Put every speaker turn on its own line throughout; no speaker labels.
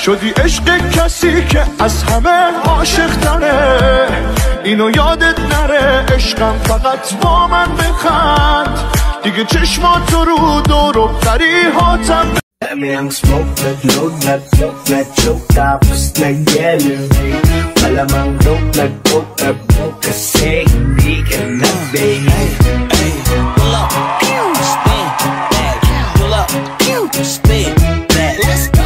شدی عشق کسی که از همه عاشق تره، اینو یادت نره عشقم فقط با من بخند، دیگه چشماتو رو دور و فریحاتم.
Yang smoke that load that joke that choke tapos nagyelumi malamang dope na coke na broke kasi hindi ka nag-babe. Pull up, spin back. Pull up, spin back. Let's go.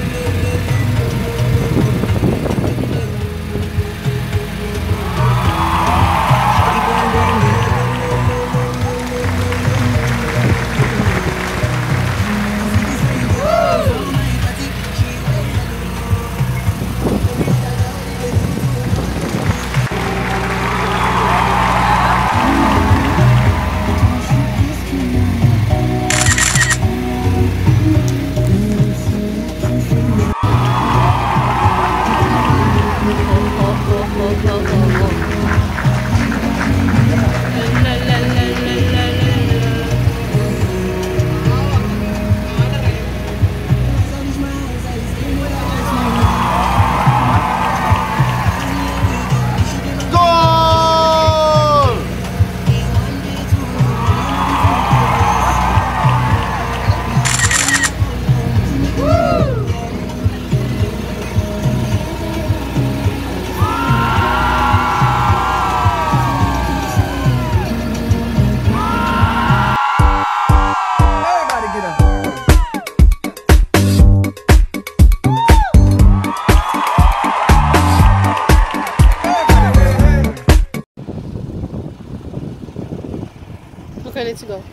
Okay, let's go.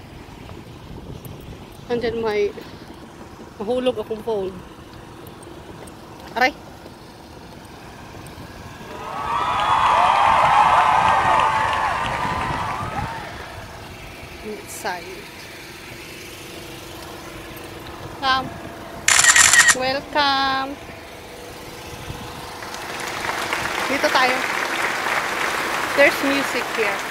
Andyan may mahulog akong phone. Aray! Inside. Come. Welcome. Dito tayo. There's music here.